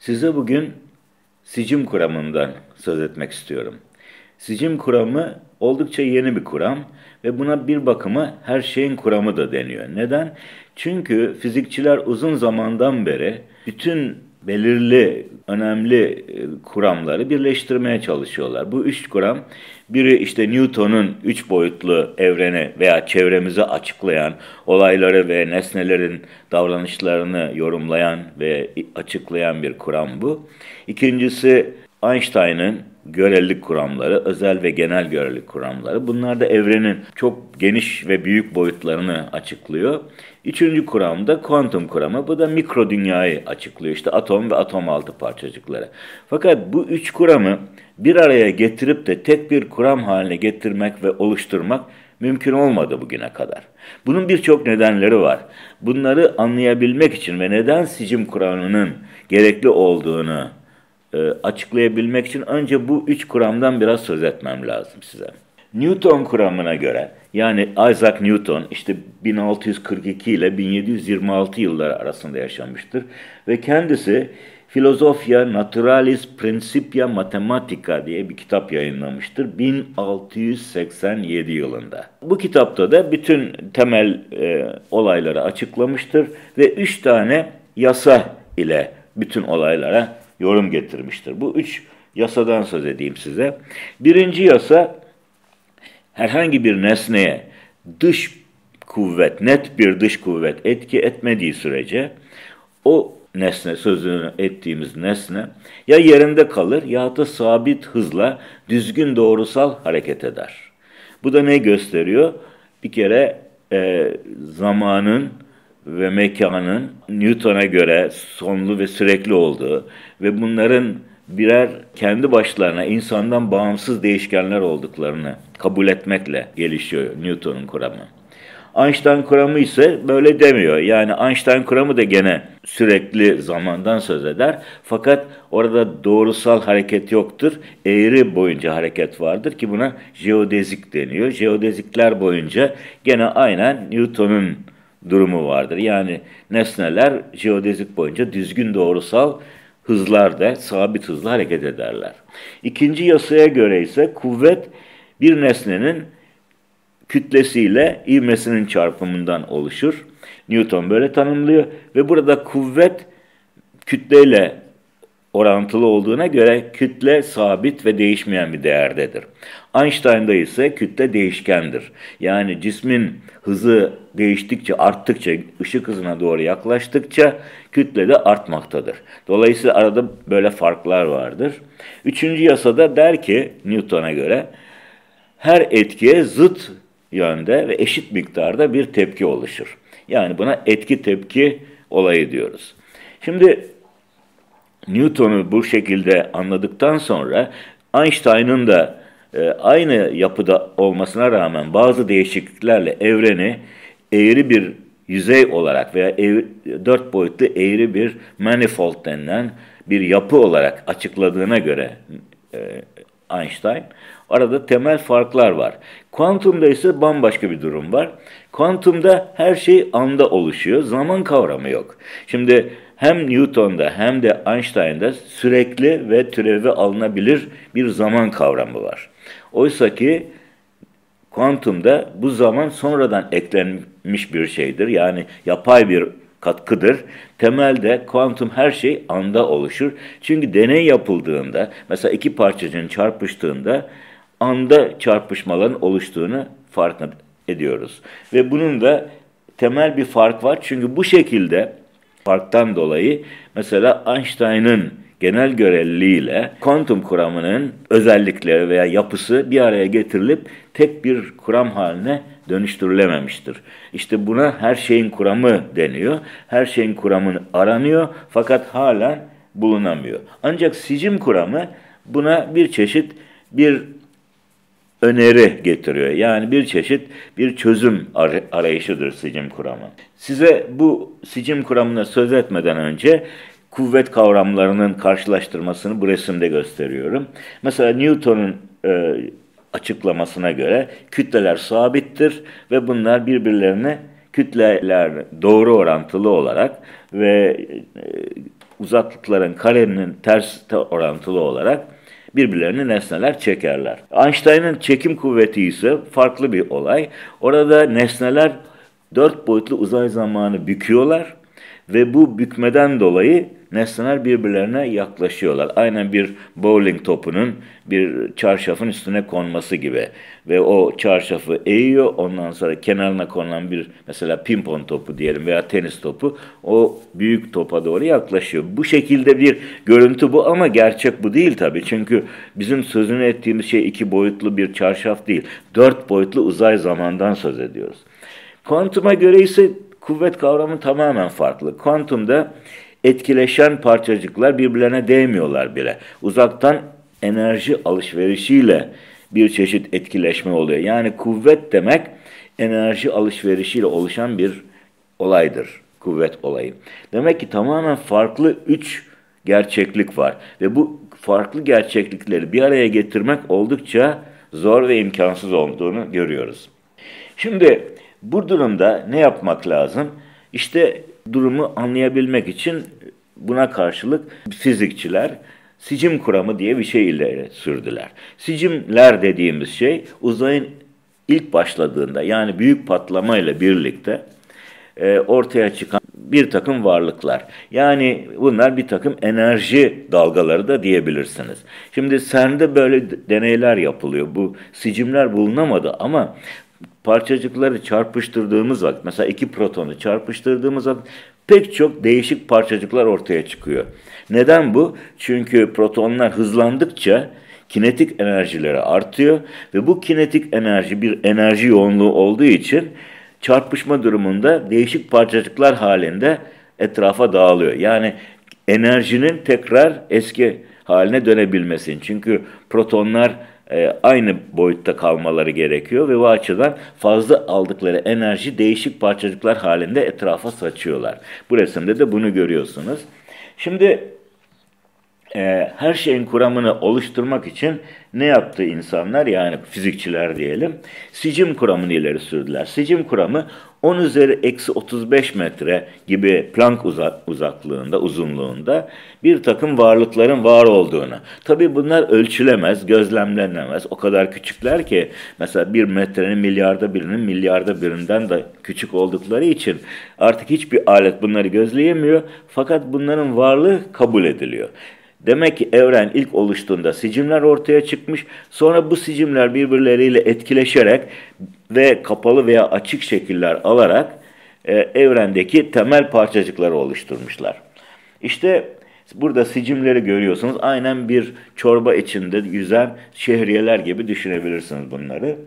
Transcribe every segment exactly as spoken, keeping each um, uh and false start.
Size bugün sicim kuramından söz etmek istiyorum. Sicim kuramı oldukça yeni bir kuram ve buna bir bakıma her şeyin kuramı da deniyor. Neden? Çünkü fizikçiler uzun zamandan beri bütün belirli, önemli e, kuramları birleştirmeye çalışıyorlar. Bu üç kuram, biri işte Newton'un üç boyutlu evreni veya çevremizi açıklayan, olayları ve nesnelerin davranışlarını yorumlayan ve açıklayan bir kuram bu. İkincisi Einstein'ın görelilik kuramları, özel ve genel görelilik kuramları. Bunlar da evrenin çok geniş ve büyük boyutlarını açıklıyor. Üçüncü kuram da kuantum kuramı. Bu da mikro dünyayı açıklıyor. İşte atom ve atom altı parçacıkları. Fakat bu üç kuramı bir araya getirip de tek bir kuram haline getirmek ve oluşturmak mümkün olmadı bugüne kadar. Bunun birçok nedenleri var. Bunları anlayabilmek için ve neden sicim kuramının gerekli olduğunu e, açıklayabilmek için önce bu üç kuramdan biraz söz etmem lazım size. Newton kuramına göre, yani Isaac Newton işte bin altı yüz kırk iki ile bin yedi yüz yirmi altı yılları arasında yaşamıştır ve kendisi Philosophia Naturalis Principia Mathematica diye bir kitap yayınlamıştır bin altı yüz seksen yedi yılında. Bu kitapta da bütün temel e, olayları açıklamıştır ve üç tane yasa ile bütün olaylara yorum getirmiştir. Bu üç yasadan söz edeyim size. Birinci yasa, herhangi bir nesneye dış kuvvet, net bir dış kuvvet etki etmediği sürece o nesne, sözünü ettiğimiz nesne ya yerinde kalır ya da sabit hızla düzgün doğrusal hareket eder. Bu da ne gösteriyor? Bir kere e, zamanın ve mekanın Newton'a göre sonlu ve sürekli olduğu ve bunların birer kendi başlarına insandan bağımsız değişkenler olduklarını kabul etmekle gelişiyor Newton'un kuramı. Einstein kuramı ise böyle demiyor. Yani Einstein kuramı da gene sürekli zamandan söz eder. Fakat orada doğrusal hareket yoktur. Eğri boyunca hareket vardır ki buna jeodezik deniyor. Jeodezikler boyunca gene aynen Newton'un durumu vardır. Yani nesneler jeodezik boyunca düzgün doğrusal hızlarda sabit hızla hareket ederler. İkinci yasaya göre ise kuvvet bir nesnenin kütlesiyle ivmesinin çarpımından oluşur. Newton böyle tanımlıyor ve burada kuvvet kütleyle orantılı olduğuna göre kütle sabit ve değişmeyen bir değerdedir. Einstein'da ise kütle değişkendir. Yani cismin hızı değiştikçe, arttıkça, ışık hızına doğru yaklaştıkça kütle de artmaktadır. Dolayısıyla arada böyle farklar vardır. Üçüncü yasada der ki Newton'a göre her etkiye zıt yönde ve eşit miktarda bir tepki oluşur. Yani buna etki tepki olayı diyoruz. Şimdi Newton'u bu şekilde anladıktan sonra Einstein'ın da e, aynı yapıda olmasına rağmen bazı değişikliklerle evreni eğri bir yüzey olarak veya eğri, dört boyutlu eğri bir manifold denilen bir yapı olarak açıkladığına göre e, Einstein, arada temel farklar var. Kuantumda ise bambaşka bir durum var. Kuantumda her şey anda oluşuyor, zaman kavramı yok. Şimdi hem Newton'da hem de Einstein'da sürekli ve türevi alınabilir bir zaman kavramı var. Oysa ki kuantumda bu zaman sonradan eklenmiş bir şeydir. Yani yapay bir katkıdır. Temelde kuantum her şey anda oluşur. Çünkü deney yapıldığında, mesela iki parçacığın çarpıştığında anda çarpışmaların oluştuğunu fark ediyoruz. Ve bunun da temel bir fark var. Çünkü bu şekilde farktan dolayı mesela Einstein'ın genel göreliliğiyle kuantum kuramının özellikleri veya yapısı bir araya getirilip tek bir kuram haline dönüştürülememiştir. İşte buna her şeyin kuramı deniyor. Her şeyin kuramı aranıyor fakat halen bulunamıyor. Ancak sicim kuramı buna bir çeşit bir öneri getiriyor. Yani bir çeşit bir çözüm ar- arayışıdır sicim kuramı. Size bu sicim kuramına söz etmeden önce kuvvet kavramlarının karşılaştırmasını bu resimde gösteriyorum. Mesela Newton'un e, açıklamasına göre kütleler sabittir ve bunlar birbirlerine kütleler doğru orantılı olarak ve e, uzaklıkların karenin ters orantılı olarak birbirlerini nesneler çekerler. Einstein'ın çekim kuvveti ise farklı bir olay. Orada nesneler dört boyutlu uzay zamanı büküyorlar ve bu bükmeden dolayı nesneler birbirlerine yaklaşıyorlar. Aynen bir bowling topunun bir çarşafın üstüne konması gibi. Ve o çarşafı eğiyor, ondan sonra kenarına konulan bir mesela pimpon topu diyelim veya tenis topu o büyük topa doğru yaklaşıyor. Bu şekilde bir görüntü bu ama gerçek bu değil tabii. Çünkü bizim sözünü ettiğimiz şey iki boyutlu bir çarşaf değil. Dört boyutlu uzay zamandan söz ediyoruz. Kuantuma göre ise kuvvet kavramı tamamen farklı. Kuantumda etkileşen parçacıklar birbirlerine değmiyorlar bile. Uzaktan enerji alışverişiyle bir çeşit etkileşme oluyor. Yani kuvvet demek enerji alışverişiyle oluşan bir olaydır. Kuvvet olayı. Demek ki tamamen farklı üç gerçeklik var. Ve bu farklı gerçeklikleri bir araya getirmek oldukça zor ve imkansız olduğunu görüyoruz. Şimdi bu durumda ne yapmak lazım? İşte durumu anlayabilmek için buna karşılık fizikçiler sicim kuramı diye bir şey ileri sürdüler. Sicimler dediğimiz şey uzayın ilk başladığında yani büyük patlamayla birlikte e, ortaya çıkan bir takım varlıklar. Yani bunlar bir takım enerji dalgaları da diyebilirsiniz. Şimdi CERN'de böyle deneyler yapılıyor. Bu sicimler bulunamadı ama parçacıkları çarpıştırdığımız vakit, mesela iki protonu çarpıştırdığımız vakit pek çok değişik parçacıklar ortaya çıkıyor. Neden bu? Çünkü protonlar hızlandıkça kinetik enerjileri artıyor ve bu kinetik enerji bir enerji yoğunluğu olduğu için çarpışma durumunda değişik parçacıklar halinde etrafa dağılıyor. Yani enerjinin tekrar eski haline dönebilmesi. Çünkü protonlar e, aynı boyutta kalmaları gerekiyor ve bu açıdan fazla aldıkları enerji değişik parçacıklar halinde etrafa saçıyorlar. Bu resimde de bunu görüyorsunuz. Şimdi e, her şeyin kuramını oluşturmak için ne yaptı insanlar? Yani fizikçiler diyelim. Sicim kuramını ileri sürdüler. Sicim kuramı on üzeri eksi otuz beş metre gibi Planck uzak, uzaklığında, uzunluğunda bir takım varlıkların var olduğunu. Tabii bunlar ölçülemez, gözlemlenemez. O kadar küçükler ki mesela bir metrenin milyarda birinin milyarda birinden de küçük oldukları için artık hiçbir alet bunları gözleyemiyor. Fakat bunların varlığı kabul ediliyor. Demek ki evren ilk oluştuğunda sicimler ortaya çıkmış. Sonra bu sicimler birbirleriyle etkileşerek ve kapalı veya açık şekiller alarak e, evrendeki temel parçacıkları oluşturmuşlar. İşte burada sicimleri görüyorsunuz. Aynen bir çorba içinde yüzen şehriyeler gibi düşünebilirsiniz bunları.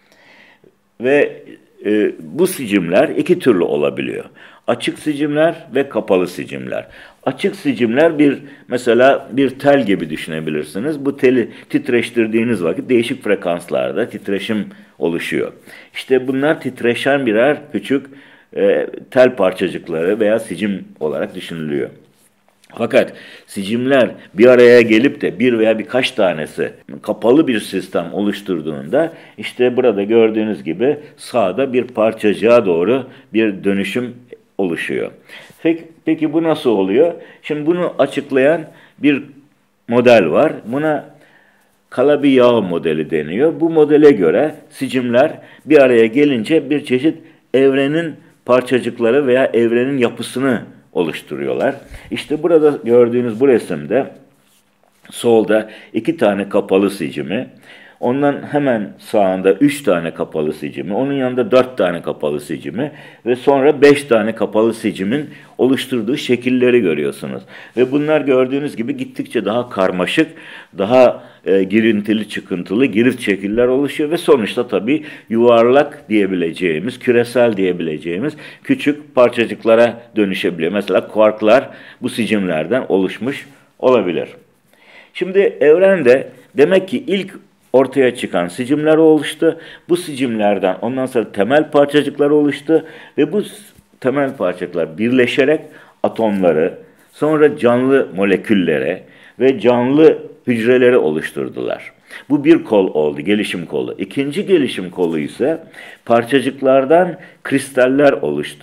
Ve e, bu sicimler iki türlü olabiliyor. Açık sicimler ve kapalı sicimler. Açık sicimler bir mesela bir tel gibi düşünebilirsiniz. Bu teli titreştirdiğiniz vakit değişik frekanslarda titreşim oluşuyor. İşte bunlar titreşen birer küçük e, tel parçacıkları veya sicim olarak düşünülüyor. Fakat sicimler bir araya gelip de bir veya birkaç tanesi kapalı bir sistem oluşturduğunda işte burada gördüğünüz gibi sağda bir parçacığa doğru bir dönüşüm oluşuyor. Peki, peki bu nasıl oluyor? Şimdi bunu açıklayan bir model var. Buna Calabi-Yau modeli deniyor. Bu modele göre sicimler bir araya gelince bir çeşit evrenin parçacıkları veya evrenin yapısını oluşturuyorlar. İşte burada gördüğünüz bu resimde solda iki tane kapalı sicimi, ondan hemen sağında üç tane kapalı sicimi, onun yanında dört tane kapalı sicimi ve sonra beş tane kapalı sicimin oluşturduğu şekilleri görüyorsunuz. Ve bunlar gördüğünüz gibi gittikçe daha karmaşık, daha e, girintili çıkıntılı, girift şekiller oluşuyor ve sonuçta tabii yuvarlak diyebileceğimiz, küresel diyebileceğimiz küçük parçacıklara dönüşebiliyor. Mesela kuarklar bu sicimlerden oluşmuş olabilir. Şimdi evrende demek ki ilk ortaya çıkan sicimler oluştu. Bu sicimlerden ondan sonra temel parçacıklar oluştu ve bu temel parçacıklar birleşerek atomları, sonra canlı moleküllere ve canlı hücreleri oluşturdular. Bu bir kol oldu, gelişim kolu. İkinci gelişim kolu ise parçacıklardan kristaller oluştu.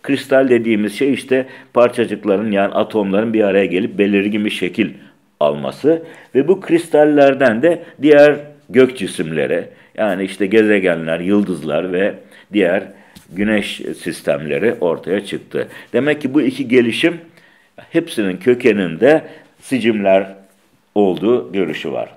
Kristal dediğimiz şey işte parçacıkların yani atomların bir araya gelip belirgin bir şekil alması ve bu kristallerden de diğer gök cisimleri yani işte gezegenler, yıldızlar ve diğer güneş sistemleri ortaya çıktı. Demek ki bu iki gelişim hepsinin kökeninde sicimler olduğu görüşü var.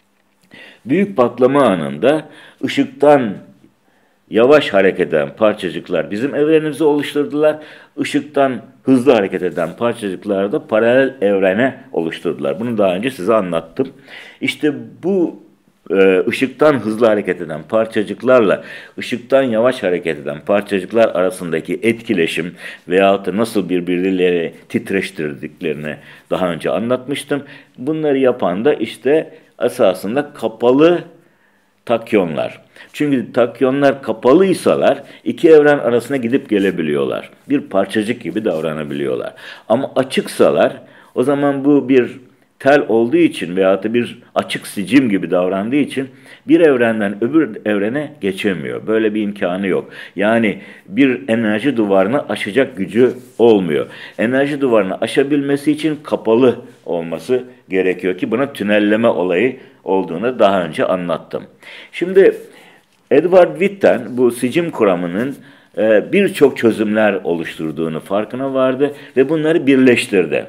Büyük patlama anında ışıktan yavaş hareket eden parçacıklar bizim evrenimizi oluşturdular. Işıktan hızlı hareket eden parçacıklar da paralel evrene oluşturdular. Bunu daha önce size anlattım. İşte bu e, ışıktan hızlı hareket eden parçacıklarla ışıktan yavaş hareket eden parçacıklar arasındaki etkileşim veyahut da nasıl birbirleri titreştirdiklerini daha önce anlatmıştım. Bunları yapan da işte esasında kapalı takyonlar. Çünkü takyonlar kapalıysalar iki evren arasına gidip gelebiliyorlar. Bir parçacık gibi davranabiliyorlar. Ama açıksalar o zaman bu bir tel olduğu için veyahut da bir açık sicim gibi davrandığı için bir evrenden öbür evrene geçemiyor. Böyle bir imkanı yok. Yani bir enerji duvarını aşacak gücü olmuyor. Enerji duvarını aşabilmesi için kapalı olması gerekiyor ki buna tünelleme olayı olduğunu daha önce anlattım. Şimdi Edward Witten bu sicim kuramının e, birçok çözümler oluşturduğunu farkına vardı ve bunları birleştirdi.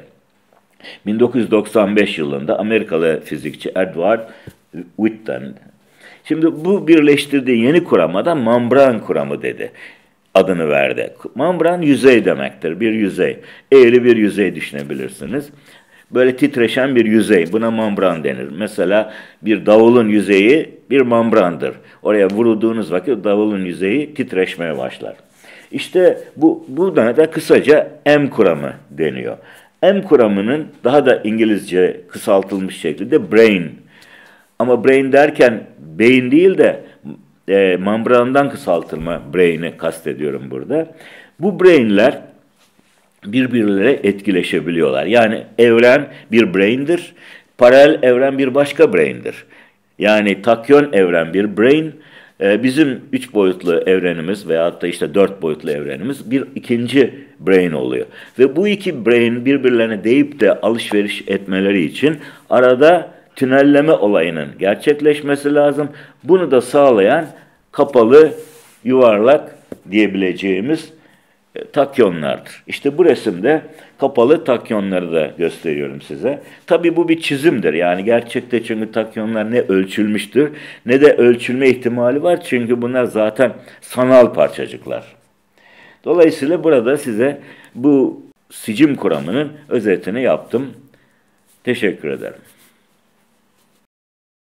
bin dokuz yüz doksan beş yılında Amerikalı fizikçi Edward Witten, şimdi bu birleştirdiği yeni kurama da membran kuramı dedi. Adını verdi. Membran yüzey demektir, bir yüzey. Eğri bir yüzey düşünebilirsiniz. Böyle titreşen bir yüzey, buna membran denir. Mesela bir davulun yüzeyi bir membrandır. Oraya vurulduğunuz vakit davulun yüzeyi titreşmeye başlar. İşte bu buna da kısaca M kuramı deniyor. M kuramının daha da İngilizce kısaltılmış şekilde brain. Ama brain derken beyin değil de e, membrandan kısaltılma brain'i kastediyorum burada. Bu brainler birbirleriyle etkileşebiliyorlar. Yani evren bir brain'dir, paralel evren bir başka brain'dir. Yani takyon evren bir brain, bizim üç boyutlu evrenimiz veyahut da işte dört boyutlu evrenimiz bir ikinci brain oluyor. Ve bu iki brain birbirlerine değip de alışveriş etmeleri için arada tünelleme olayının gerçekleşmesi lazım. Bunu da sağlayan kapalı, yuvarlak diyebileceğimiz takyonlardır. İşte bu resimde kapalı takyonları da gösteriyorum size. Tabii bu bir çizimdir. Yani gerçekte çünkü takyonlar ne ölçülmüştür ne de ölçülme ihtimali var. Çünkü bunlar zaten sanal parçacıklar. Dolayısıyla burada size bu sicim kuramının özetini yaptım. Teşekkür ederim.